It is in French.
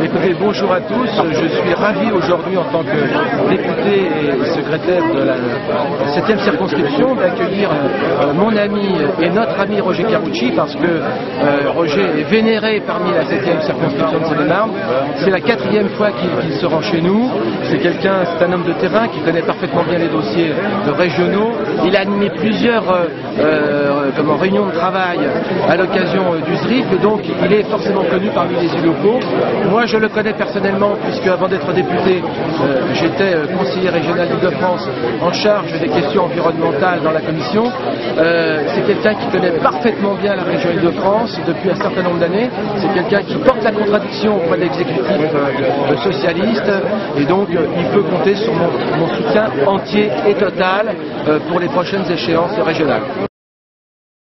Écoutez, bonjour à tous. Je suis ravi aujourd'hui en tant que député et secrétaire de la 7e circonscription d'accueillir mon ami et notre ami Roger Carucci, parce que Roger est vénéré parmi la 7e circonscription de Seine-et-Marne. C'est la 4e fois qu'il se rend chez nous. C'est un homme de terrain qui connaît parfaitement bien les dossiers régionaux. Il a animé plusieurs réunions de travail à l'occasion du ZRIF, et donc il est forcément connu parmi les élus locaux. Moi, je le connais personnellement, puisque avant d'être député, j'étais conseiller régional d'Île-de-France en charge des questions environnementales dans la commission. C'est quelqu'un qui connaît parfaitement bien la région Île-de-France depuis un certain nombre d'années. C'est quelqu'un qui porte la contradiction auprès de l'exécutif socialiste, et donc il peut compter sur mon soutien entier et total pour les prochaines échéances régionales.